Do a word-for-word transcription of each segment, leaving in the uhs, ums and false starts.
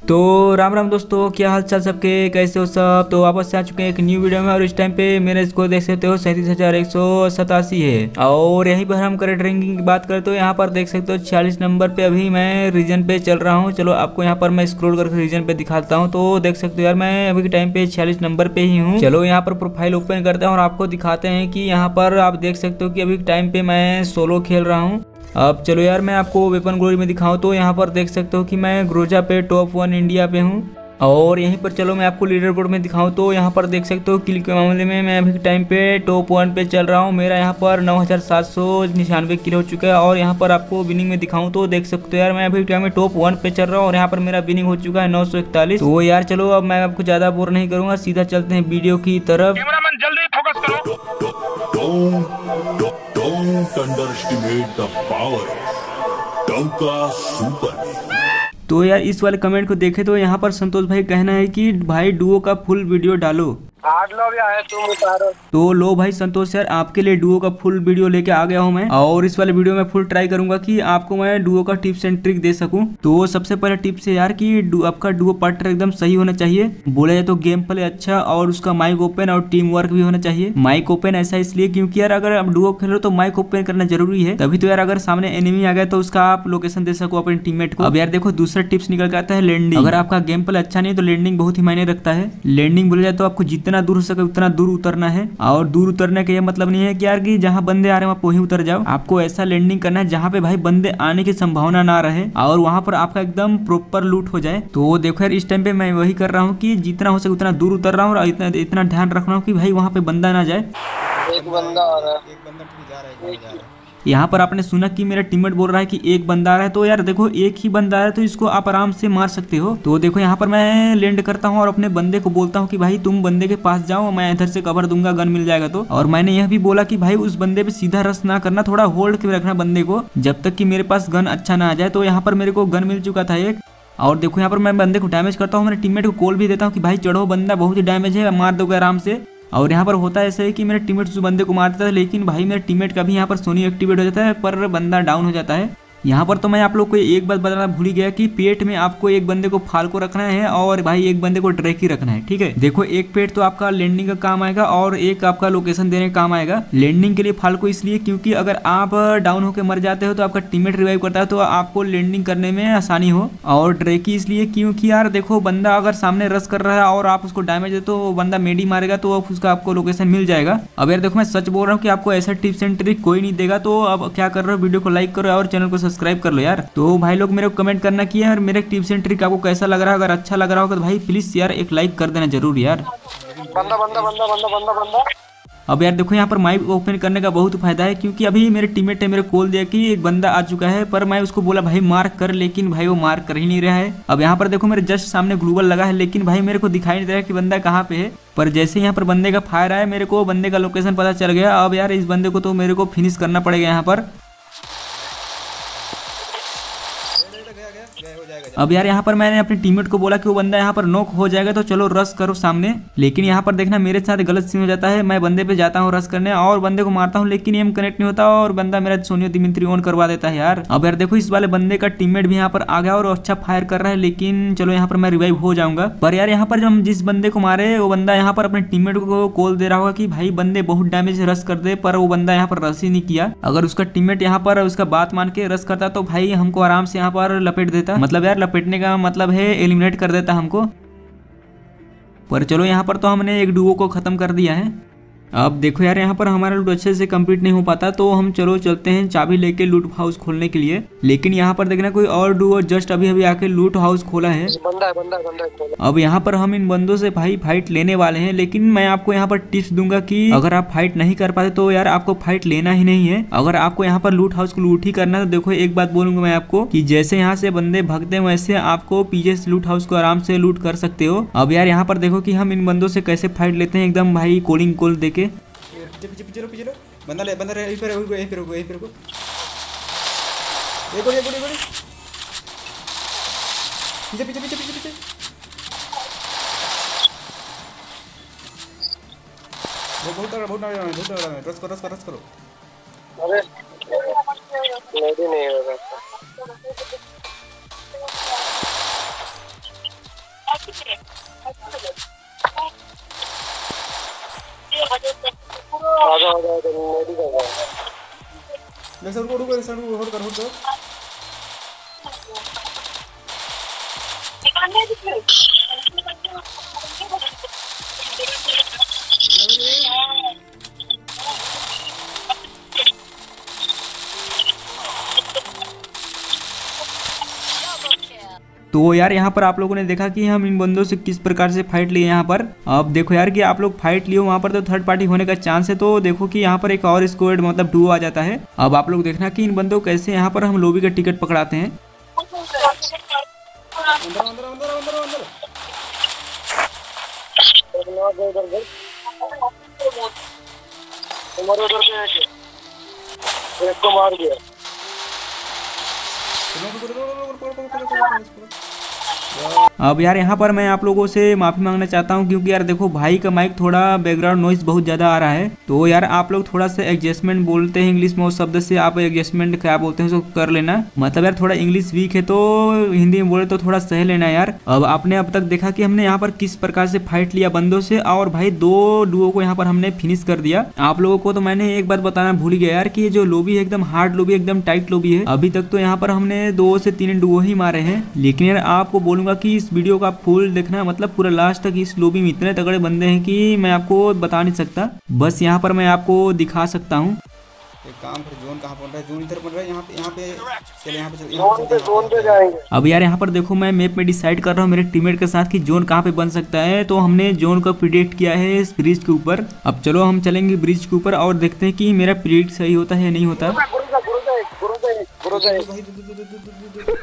तो राम राम दोस्तों, क्या हाल चाल सबके, कैसे हो सब। तो वापस से आ चुके हैं एक न्यू वीडियो में और इस टाइम पे मेरे स्कोर देख सकते हो सैंतीस हजार एक सौ सतासी है। और यहीं पर हम करेंट रैंकिंग की बात करें तो यहाँ पर देख सकते हो छियालीस नंबर पे अभी मैं रीजन पे चल रहा हूँ। चलो आपको यहाँ पर मैं स्क्रॉल करके रीजन पे दिखाता हूँ। तो देख सकते हो यार मैं अभी के टाइम पे छियालीस नंबर पे ही हूँ। चलो यहाँ पर प्रोफाइल ओपन करते हैं और आपको दिखाते हैं कि यहाँ पर आप देख सकते हो कि अभी के टाइम पे मैं सोलो खेल रहा हूँ। अब चलो यार मैं आपको वेपन ग्लोरी में दिखाऊं तो यहाँ पर देख सकते हो कि मैं ग्रोजा पे टॉप वन इंडिया पे हूँ। और यहीं पर चलो मैं आपको लीडर बोर्ड में दिखाऊं तो यहाँ पर देख सकते हो किल के मामले में मैं अभी के टाइम पे टॉप वन पे चल रहा हूँ। मेरा यहाँ पर नौ हज़ार सात सौ निन्यानवे किल हो चुका है। और यहाँ पर आपको विनिंग में दिखाऊं तो देख सकते हो यार मैं अभी के टाइम में टॉप वन पे चल रहा हूँ और यहाँ पर मेरा विनिंग हो चुका है नौ सौ इकतालीस। तो यार चलो अब मैं आपको ज्यादा बोर नहीं करूंगा, सीधा चलते हैं वीडियो की तरफ। कैमरामैन जल्दी फोकस करो। Don't underestimate the power of Dauka Superman. तो यार इस वाले कमेंट को देखे तो यहाँ पर संतोष भाई कहना है कि भाई डुओ का फुल वीडियो डालो। आठ लोग आए तुम उतारो। तो लो भाई संतोष यार आपके लिए डुओ का फुल वीडियो लेके आ गया हूँ मैं। और इस वाले वीडियो में फुल ट्राई करूंगा कि आपको मैं डुओ का टिप्स एंड ट्रिक दे सकूं। तो सबसे पहले टिप्स है यार कि आपका डुओ पार्टनर एकदम सही होना चाहिए। बोला जाए तो गेम प्ले अच्छा और उसका माइक ओपन और टीम वर्क भी होना चाहिए। माइक ओपन ऐसा इसलिए क्योंकि यार अगर आप डुओ खेल रहे हो तो माइक ओपन करना जरूरी है, तभी तो यार अगर सामने एनिमी आ गया तो उसका आप लोकेशन दे सको अपने टीममेट को। अब यार देखो दूसरा टिप्स निकल के आता है लैंडिंग। अगर आपका गेम प्ले अच्छा नहीं तो लैंडिंग बहुत ही मायने रखता है। लैंडिंग बोला जाए तो आपको जितना दूर हो सके उतना दूर उतरना है। और दूर उतरने का ये मतलब नहीं है कि यार कि जहाँ बंदे आ रहे हैं वहाँ वहीं उतर जाओ। आपको ऐसा लैंडिंग करना है जहाँ पे भाई बंदे आने की संभावना ना रहे और वहाँ पर आपका एकदम प्रॉपर लूट हो जाए। तो देखो यार इस टाइम पे मैं वही कर रहा हूँ कि जितना हो सके उतना दूर उतर रहा हूँ और इतना इतना ध्यान रख रहा हूँ कि भाई वहाँ पे बंदा ना जाए। एक बंदा आ रहा है, एक बंदा ठीक जा रहा है, जा रहा है। यहाँ पर आपने सुना कि मेरा टीममेट बोल रहा है कि एक बंदा आ रहा है। तो यार देखो एक ही बंदा आ रहा है तो इसको आप आराम से मार सकते हो। तो देखो यहाँ पर मैं लैंड करता हूँ और अपने बंदे को बोलता हूँ कि भाई तुम बंदे के पास जाओ, मैं इधर से कवर दूंगा, गन मिल जाएगा तो। और मैंने यह भी बोला कि भाई उस बंदे पे सीधा रस ना करना, थोड़ा होल्ड के रखना बंदे को जब तक कि मेरे पास गन अच्छा ना आ जाए। तो यहाँ पर मेरे को गन मिल चुका था एक। और देखो यहाँ पर मैं बंदे को डैमेज करता हूँ, मेरे टीममेट को कॉल भी देता हूँ कि भाई चढ़ो, बंदा बहुत ही डैमेज है, मार दोगे आराम से। और यहाँ पर होता है ऐसा है कि मेरे टीममेट उस बंदे को मार देता है, लेकिन भाई मेरे टीममेट का भी यहाँ पर सोनी एक्टिवेट हो जाता है पर बंदा डाउन हो जाता है। यहाँ पर तो मैं आप लोग को एक बात बताना भूल ही गया कि पेट में आपको एक बंदे को फाल्को रखना है और भाई एक बंदे को ड्रैकी रखना है, ठीक है। देखो एक पेट तो आपका लैंडिंग का काम आएगा और एक आपका लोकेशन देने का काम आएगा। लैंडिंग के लिए फाल्को इसलिए क्योंकि अगर आप डाउन होकर मर जाते हो तो आपका टीममेट रिवाइव करता है तो आपको लैंडिंग करने में आसानी हो। और ड्रैकी इसलिए क्योंकि यार देखो बंदा अगर सामने रस कर रहा है और आप उसको डैमेज दे तो बंदा मेडी मारेगा तो उसका आपको लोकेशन मिल जाएगा। अब यार देखो मैं सच बोल रहा हूँ कि आपको ऐसा टिप्स एंड ट्रिक कोई नहीं देगा। तो अब क्या कर रहे हो, वीडियो को लाइक करो और चैनल को सब्सक्राइब कर लो यार। तो भाई लोग मेरे को कमेंट करना कि यार मेरे टिप्स एंड ट्रिक आपको कैसा लग रहा है। अगर अच्छा लग रहा होगा तो भाई प्लीज यार एक लाइक कर देना जरूर यार। बंदा बंदा बंदा बंदा बंदा बंदा। अब यार देखो यहाँ पर माइक ओपन करने का बहुत फायदा है क्योंकि अभी मेरे टीममेट ने मेरे कॉल दिया कि एक बंदा आ चुका है, पर मैं उसको बोला भाई मार्क कर, लेकिन भाई वो मार्क कर ही नहीं रहा है। अब यहाँ पर देखो मेरे जस्ट सामने ग्लूबल लगा है लेकिन भाई मेरे को दिखाई नहीं दे रहा कि बंदा कहाँ पे है। पर जैसे यहाँ पर बंदे का फायर आया मेरे को बंदे का लोकेशन पता चल गया। अब यार इस बंदे को तो मेरे को फिनिश करना पड़ेगा यहाँ पर। अब यार यहाँ पर मैंने अपने टीममेट को बोला कि वो बंदा यहाँ पर नॉक हो जाएगा तो चलो रश करो सामने। लेकिन यहाँ पर देखना मेरे साथ गलत सीन हो जाता है, मैं बंदे पे जाता हूँ रश करने और बंदे को मारता हूँ लेकिन एम कनेक्ट नहीं होता और बंदा मेरा सोनियो दिमित्री ऑन करवा देता है यार। अब यार देखो इस वाले बंदे का टीममेट भी यहाँ पर आ गया और अच्छा फायर कर रहा है, लेकिन चलो यहाँ पर मैं रिवाइव हो जाऊंगा। पर यार यहाँ पर जब हम जिस बंदे को मारे वो बंदा यहाँ पर अपने टीममेट को कॉल दे रहा होगा कि भाई बंदे बहुत डैमेज रश कर दे, पर वो बंदा यहाँ पर रश ही नहीं किया। अगर उसका टीममेट यहाँ पर उसका बात मान के रश करता तो भाई हमको आराम से यहाँ पर लपेट देता। मतलब यार लपेटने का मतलब है एलिमिनेट कर देता हमको। पर चलो यहाँ पर तो हमने एक डुओ को खत्म कर दिया है। अब देखो यार यहाँ पर हमारा लूट अच्छे से कंप्लीट नहीं हो पाता तो हम चलो चलते हैं चाबी लेके लूट हाउस खोलने के लिए। लेकिन यहाँ पर देखना कोई और डुओ जस्ट अभी अभी आके लूट हाउस खोला है। बंदा है, बंदा है, बंदा है। अब यहाँ पर हम इन बंदों से भाई फाइट लेने वाले हैं, लेकिन मैं आपको यहाँ पर टिप्स दूंगा कि अगर आप फाइट नहीं कर पाते तो यार आपको फाइट लेना ही नहीं है। अगर आपको यहाँ पर लूट हाउस को लूट ही करना है तो देखो एक बात बोलूंगा मैं आपको कि जैसे यहाँ से बंदे भागते हैं वैसे आपको पीछे से लूट हाउस को आराम से लूट कर सकते हो। अब यार यहाँ पर देखो कि हम इन बंदों से कैसे फाइट लेते हैं एकदम भाई कोलिंग कॉल देके। पीछे पीछे पीछे लो पीछे लो बंदा ले बंदा यहीं पर यहीं पर रुको यहीं पर रुको। एक गोली एक गोली गोली पीछे पीछे पीछे पीछे पीछे। बहुत तगड़ा बहुत तगड़ा बहुत तगड़ा है। रस करो रस करो रस करो। अरे नहीं नहीं होगा। आजा आजा आजा मेरी कर रहा है। मैं सर को रुको सर को होल्ड कर होल्ड कर। तो यार यहाँ पर आप लोगों ने देखा कि हम इन बंदों से किस प्रकार से फाइट लिए यहाँ पर। अब देखो यार कि आप लोग फाइट लिए वहाँ पर तो थर्ड पार्टी होने का चांस है, तो देखो कि यहाँ पर एक और स्क्वाड मतलब डुओ आ जाता है। अब आप लोग देखना कि इन बंदों को कैसे यहाँ पर हम लॉबी का टिकट पकड़ाते हैं। अंदर अंदर अंदर अंदर अंदर उधर उधर गए तुम्हारे उधर पे एक है। एक को मार दिया। अब यार यहाँ पर मैं आप लोगों से माफी मांगना चाहता हूँ, क्योंकि यार देखो भाई का माइक थोड़ा बैकग्राउंड नॉइज बहुत ज्यादा आ रहा है। तो यार आप लोग थोड़ा सा एडजस्टमेंट बोलते हैं इंग्लिश में, उस शब्द से आप एडजस्टमेंट क्या बोलते हैं उसको कर लेना। मतलब यार थोड़ा इंग्लिश वीक है तो हिंदी में बोले तो थोड़ा सह लेना यार। अब आपने अब तक देखा कि हमने यहाँ पर किस प्रकार से फाइट लिया बंदों से, और भाई दो डुओ को यहाँ पर हमने फिनिश कर दिया। आप लोगों को तो मैंने एक बात बताना भूल गया यार कि ये जो लॉबी है एकदम हार्ड लॉबी, एकदम टाइट लॉबी है। अभी तक तो यहाँ पर हमने दो से तीन डुओ ही मारे हैं, लेकिन यार आपको बोलूंगा कि इस वीडियो का फुल देखना, मतलब पूरा लास्ट तक। इस लॉबी में इतने तगड़े बंदे हैं कि मैं आपको बता नहीं सकता, बस यहाँ पर मैं आपको दिखा सकता हूँ। एक काम कर, जोन कहाँ बन रहा है? जोन इधर बन रहा है, यहाँ पे यहाँ पे चले, यहाँ पे चले, जोन पे जोन पे जाएंगे। अब यार यहाँ पर देखो मैं मैप में डिसाइड कर रहा हूँ मेरे टीममेट के साथ कि जोन कहाँ पे बन सकता है। तो हमने जोन का प्रिडिक्ट किया है इस ब्रिज के ऊपर। अब चलो हम चलेंगे ब्रिज के ऊपर और देखते हैं कि मेरा प्रिडिक्ट सही होता है या नहीं होता। गुरुजा गुरुजा गुरुजा गुरुजा भाई दू- दू- दू- दू- दू- दू-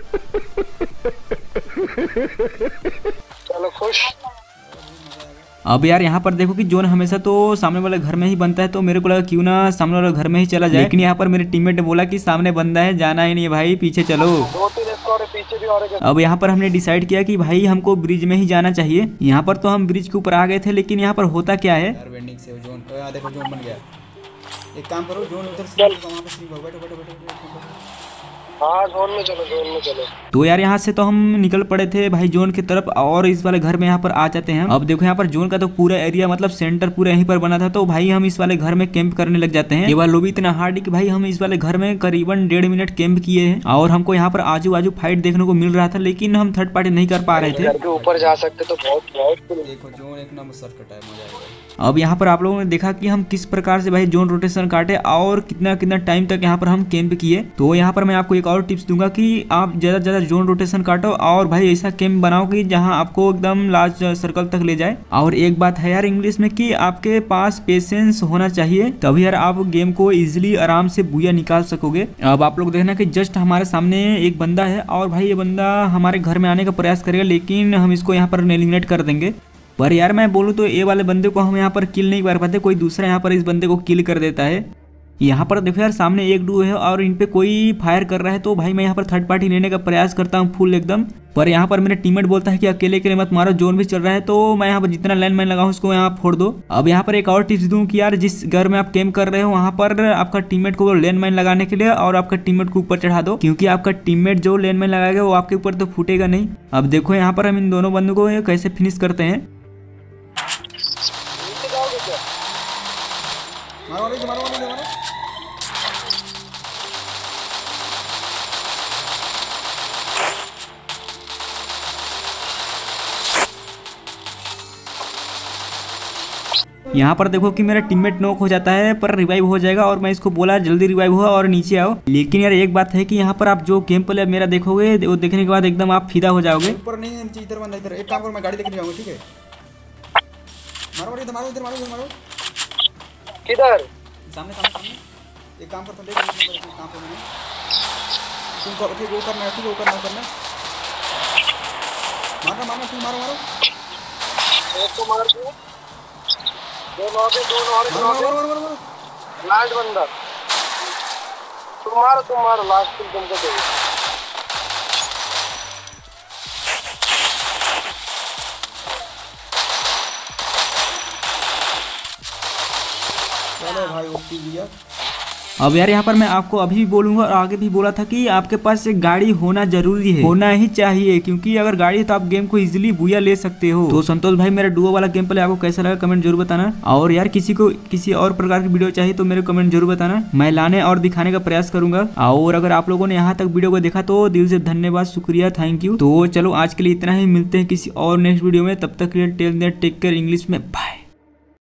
चलो खुश। अब यार यहाँ पर देखो कि जोन हमेशा तो सामने वाले घर में ही बनता है, तो मेरे को लगा क्यों ना सामने वाले घर में ही चला जाए, लेकिन यहाँ पर मेरे टीममेट ने बोला कि सामने बंदा है, जाना ही नहीं है भाई, पीछे चलो। दो तीन स्क्वाड पीछे भी और एक। अब यहाँ पर हमने डिसाइड किया कि भाई हमको ब्रिज में ही जाना चाहिए। यहाँ पर तो हम ब्रिज के ऊपर आ गए थे, लेकिन यहाँ पर होता क्या है। यार वेंडिंग से जोन तो यहाँ देखो जोन बन गया। एक काम करो, जोन उधर से वहाँ पे स्लीप हो, बैठो बैठो बैठो बैठो। हाँ जोन में चलो, जोन में चलो। तो यार यहाँ से तो हम निकल पड़े थे भाई जोन की तरफ, और इस वाले घर में यहाँ पर आ जाते हैं। अब देखो यहाँ पर जोन का तो पूरा एरिया मतलब सेंटर पूरा यहीं पर बना था, तो भाई हम इस वाले घर में कैंप करने लग जाते हैं। ये वाला लॉबी इतना हार्ड है कि भाई हम इस वाले घर में करीबन डेढ़ मिनट कैंप किए हैं, और हमको यहाँ पर आजू बाजू फाइट देखने को मिल रहा था, लेकिन हम थर्ड पार्टी नहीं कर पा रहे थे। घर के ऊपर जा सकते तो बहुत बहुत। देखो जोन एक नंबर सर्कट है, मजा आएगा। अब यहाँ पर आप लोगों ने देखा कि हम किस प्रकार से भाई जोन रोटेशन काटे और कितना कितना टाइम तक यहाँ पर हम कैंप किए। तो यहाँ पर मैं आपको एक और टिप्स दूंगा कि आप ज्यादा से ज्यादा जोन रोटेशन काटो, और भाई ऐसा कैंप बनाओ कि जहाँ आपको एकदम लार्ज सर्कल तक ले जाए। और एक बात है यार इंग्लिश में कि आपके पास पेशेंस होना चाहिए, तभी यार आप गेम को इजिली आराम से बुया निकाल सकोगे। अब आप लोग देखना कि जस्ट हमारे सामने एक बंदा है, और भाई ये बंदा हमारे घर में आने का प्रयास करेगा, लेकिन हम इसको यहाँ पर एलिमिनेट कर देंगे। पर यार मैं बोलूँ तो ये वाले बंदे को हम यहाँ पर किल नहीं कर पाते, कोई दूसरा यहाँ पर इस बंदे को किल कर देता है। यहाँ पर देखो यार सामने एक डू है और इन पे कोई फायर कर रहा है, तो भाई मैं यहाँ पर थर्ड पार्टी लेने का प्रयास करता हूँ फुल एकदम। पर यहाँ पर मेरा टीममेट बोलता है कि अकेले अकेले मत मारो, जोन भी चल रहा है। तो मैं यहाँ पर जितना लैंड माइन लगाऊं उसको यहाँ फोड़ दो। अब यहाँ पर एक और टिप्स दूं कि यार जिस घर में आप कैंप कर रहे हो वहाँ पर आपका टीममेट को लैंड माइन लगाने के लिए और आपका टीममेट को ऊपर चढ़ा दो, क्योंकि आपका टीममेट जो लैंड माइन लगाएगा वो आपके ऊपर तो फूटेगा नहीं। अब देखो यहाँ पर हम इन दोनों बंदों को कैसे फिनिश करते हैं। मारो मारो मारो मारो मारो। यहाँ पर देखो कि मेरा टीममेट नॉक हो जाता है, पर रिवाइव हो जाएगा, और मैं इसको बोला जल्दी रिवाइव हो और नीचे आओ। लेकिन यार एक बात है कि यहाँ पर आप जो गेम प्ले मेरा देखोगे वो देखने के बाद एकदम आप फिदा हो जाओगे। ऊपर नहीं है, इधर बंदा इधर। एक काम करो, मैं गाड़ी लेके जाऊंगा, ठीक है? मारो मारो इधर, मारो इधर, मारो इधर, मारो। किधर? सामने सामने सामने। एक काम करता हूं, देख नंबर एक काम पे मैंने तुम को ठीक वो करना है, ठीक वो करना करना मारना मारना, तुम मारो मारो। एक को मार दिया, दो नॉक है, दो नॉक है, मारो मारो मारो मारो मारो। लास्ट बंदा तुम मारो, तुम मारो, लास्ट किल तुमको दे। चलो भाई ओपी दिया। अब यार यहाँ पर मैं आपको अभी भी बोलूंगा और आगे भी बोला था कि आपके पास एक गाड़ी होना जरूरी है, होना ही चाहिए, क्योंकि अगर गाड़ी है तो आप गेम को इजिली बुया ले सकते हो। तो संतोष भाई मेरा डुओ वाला गेम प्ले आपको कैसा लगा कमेंट जरूर बताना, और यार किसी को किसी और प्रकार की वीडियो चाहिए तो मेरे कमेंट जरूर बताना, मैं लाने और दिखाने का प्रयास करूंगा। और अगर आप लोगों ने यहाँ तक वीडियो को देखा तो दिल से धन्यवाद, शुक्रिया, थैंक यू। तो चलो आज के लिए इतना ही, मिलते हैं किसी और नेक्स्ट वीडियो में, तब तक के लिए tell there take care English में, बाय।